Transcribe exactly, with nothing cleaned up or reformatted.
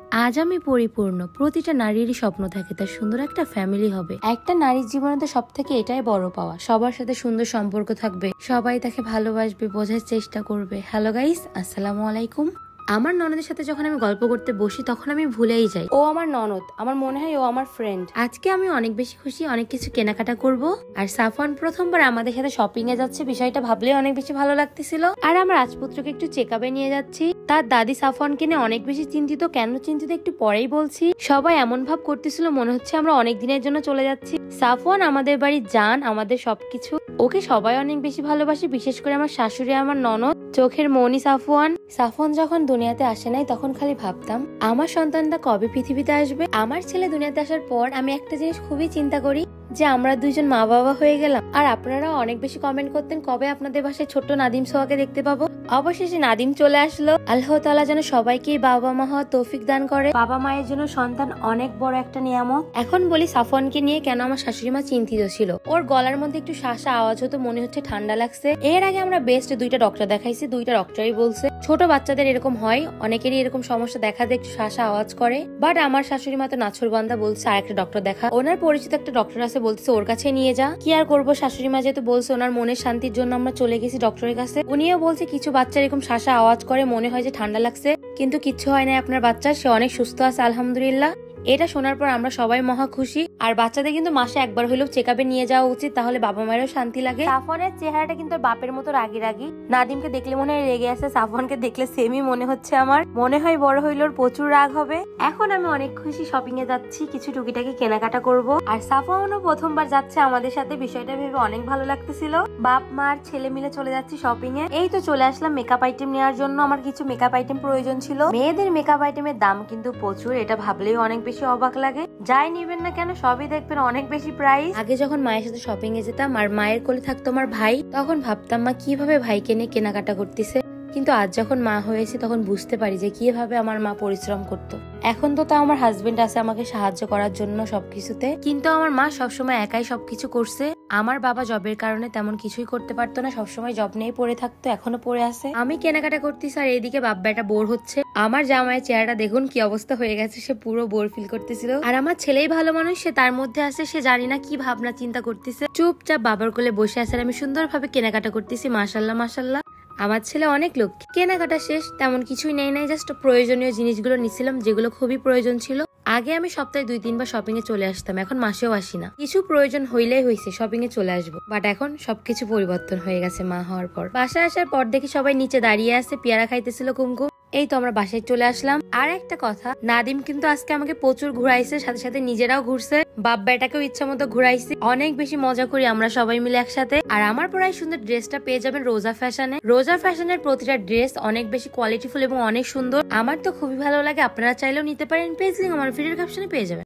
আজ আমি পরিপূর্ণ। প্রতিটা নারীরই স্বপ্ন থাকে তার সুন্দর একটা ফ্যামিলি হবে। একটা নারীর জীবনে তো সব থেকে এটাই বড় পাওয়া, সবার সাথে সুন্দর সম্পর্ক থাকবে, সবাই তাকে ভালোবাসবে, বোঝার চেষ্টা করবে। হ্যালো গাইস, আসসালামু আলাইকুম। আমার ননদের সাথে যখন আমি গল্প করতে বসি তখন আমি ভুলেই যাই ও আমার ননদ, আমার মনে হয় ও আমার ফ্রেন্ড। আজকে আমি অনেক বেশি খুশি, অনেক কিছু কেনাকাটা করব। আর সাফওয়ান প্রথমবার আমাদের সাথে শপিং এ যাচ্ছে, বিষয়টা ভাবলে অনেক বেশি ভালো লাগতেছিল। আর আমার রাজপুত্রকে একটু চেক আপে নিয়ে যাচ্ছি। তার দাদি সাফওয়ানকে নিয়ে অনেক বেশি চিন্তিত। কেন চিন্তিত একটু পরেই বলছি। সবাই এমন ভাব করতেছিল মনে হচ্ছে আমরা অনেক দিনের জন্য চলে যাচ্ছি। সাফওয়ান আমাদের বাড়ির জান, আমাদের সবকিছু। ওকে সবাই অনেক বেশি ভালোবাসে, বিশেষ করে আমার শাশুড়ি, আমার ননদ, চোখের মনি সাফওয়ান। সাফওয়ান যখন দুনিয়াতে আসে নাই তখন খালি ভাবতাম আমার সন্তানটা কবে পৃথিবীতে আসবে। আমার ছেলে দুনিয়াতে আসার পর আমি একটা জিনিস খুবই চিন্তা করি যে আমরা দুইজন মা বাবা হয়ে গেলাম। আর আপনারা অনেক বেশি কমেন্ট করতেন কবে আপনাদের বাসায় ছোট্ট নাদিম সোহাকে দেখতে পাবো। অবশেষে নাদিম চলে আসলো। আল্লাহ তাআলা যেন সবাইকে বাবা মা হওয়ার তৌফিক দান করে। বাবা মায়ের জন্য সন্তান অনেক বড় একটা নিয়ামত। এখন বলি সাফওয়ানকে নিয়ে কেন আমার শাশুড়ি মা চিন্তিত ছিল। ওর গলার মধ্যে একটু শাসা আওয়াজ হতো, মনে হচ্ছে ঠান্ডা লাগছে। এর আগে আমরা বেস্ট দুইটা ডক্টর দেখাইছি, দুইটা ডক্টরই বলছে ছোট বাচ্চাদের এরকম হয়, অনেকেরই এরকম সমস্যা দেখা দেয়, একটু শাসা আওয়াজ করে। বাট আমার শাশুড়ি মা তো নাছরবান্দা, বলছে আরেকটা ডক্টর দেখা। ওনার পরিচিত একটা ডক্টর আছে, বলতেছে ওর কাছে নিয়ে যা। কি আর করবো, শাশুড়ি মা যেহেতু বলছে ওনার মনের শান্তির জন্য আমরা চলে গেছি ডক্টরের কাছে। উনিও বলছে কিছু বাচ্চা এরকম শাসা আওয়াজ করে, মনে হয় যে ঠান্ডা লাগছে, কিন্তু কিচ্ছু হয় না আপনার বাচ্চা, সে অনেক সুস্থ আছে আলহামদুলিল্লাহ। এটা শোনার পর আমরা সবাই মহা খুশি। আর বাচ্চাদের কিন্তু মাসে একবার হলেও চেক আপে নিয়ে যাওয়া উচিত, তাহলে বাবা মায়েরও শান্তি লাগে। সাফওয়ানের চেহারাটা কিন্তু বাপের মতো রাগি রাগি। নাদিমকে দেখলে মনে হয় রেগে আছে, সাফওয়ানকে দেখলে সেমই মনে হচ্ছে আমার। মনে হয় বড় হইলে ওর প্রচুর রাগ হবে। এখন আমি অনেক খুশি, শপিং এ যাচ্ছি, কিছু টুকিটাকি কেনাকাটা করব। আর সাফওয়ানও প্রথমবার যাচ্ছে আমাদের সাথে, বিষয়টা ভেবে অনেক ভালো লাগতেছিল। বাপ মার ছেলে মিলে চলে যাচ্ছি শপিং এ। এই তো চলে আসলাম মেকআপ আইটেম নেওয়ার জন্য। আমার কিছু মেকআপ আইটেম প্রয়োজন ছিল। মেয়েদের মেকআপ আইটেমের দাম কিন্তু প্রচুর, এটা ভাবলেই অনেক বেশি অবাক লাগে। যাই নিবেন না কেন সবই দেখবেন অনেক বেশি প্রাইস। আগে যখন মায়ের সাথে শপিং এ যেতাম আর মায়ের কোলে থাকতো আমার ভাই, তখন ভাবতাম মা কিভাবে ভাইকে নিয়ে কেনাকাটা করতেছে। কিন্তু আজ যখন মা হয়েছে তখন বুঝতে পারি যে কিভাবে আমার মা পরিশ্রম করতো। এখন তো তাও আমার হাজবেন্ড আছে আমাকে সাহায্য করার জন্য সবকিছুতে, কিন্তু আমার মা সবসময় একাই সবকিছু করছে। আমার বাবা জবের কারণে তেমন কিছুই করতে পারতো না, সবসময় জব নিয়ে পড়ে থাকতো, এখনো পড়ে আছে। আমি কেনাকাটা করতেছি আর এইদিকে বাব্বাটা বোর হচ্ছে। আমার জামাইয়ের চেহারাটা দেখুন কি অবস্থা হয়ে গেছে, সে পুরো বোর ফিল করতেছিল। আর আমার ছেলেই ভালো মানুষ, সে তার মধ্যে আছে, সে জানি না কি ভাবনা চিন্তা করতেছে। চুপচাপ বাবার কোলে বসে আছে আর আমি সুন্দরভাবে কেনাকাটা করতেছি। মাশাল্লাহ মাশাল্লাহ, আমার ছেলে অনেক লোক। কেনাকাটা শেষ, তেমন কিছুই নেই নাই, জাস্ট প্রয়োজনীয় জিনিসগুলো নিছিলাম যেগুলো খুবই প্রয়োজন ছিল। আগে আমি সপ্তাহে দুই তিনবার শপিং এ চলে আসতাম, এখন মাসেও আসি না। কিছু প্রয়োজন হইলেই হয়েছে শপিং এ চলে আসবো। বাট এখন সবকিছু পরিবর্তন হয়ে গেছে মা হওয়ার পর। বাসায় আসার পর দেখি সবাই নিচে দাঁড়িয়ে আছে, পেয়ারা খাইতেছিল কুমকুম। এই তো আমরা বাসায় চলে আসলাম। আর একটা কথা, নাদিম কিন্তু আজকে আমাকে প্রচুর ঘুরাইছে, সাথে সাথে নিজেরাও ঘুরছে, বাপ বেটাকেও ইচ্ছা মতো ঘুরাইছে। অনেক বেশি মজা করি আমরা সবাই মিলে একসাথে। আর আমার পর এই সুন্দর ড্রেসটা পেয়ে যাবেন রোজা ফ্যাশনে। রোজা ফ্যাশনের প্রতিটা ড্রেস অনেক বেশি কোয়ালিটিফুল এবং অনেক সুন্দর। আমার তো খুবই ভালো লাগে, আপনারা চাইলেও নিতে পারেন। পেজ লিংক আমার ভিডিওর ক্যাপশনে পেয়ে যাবেন।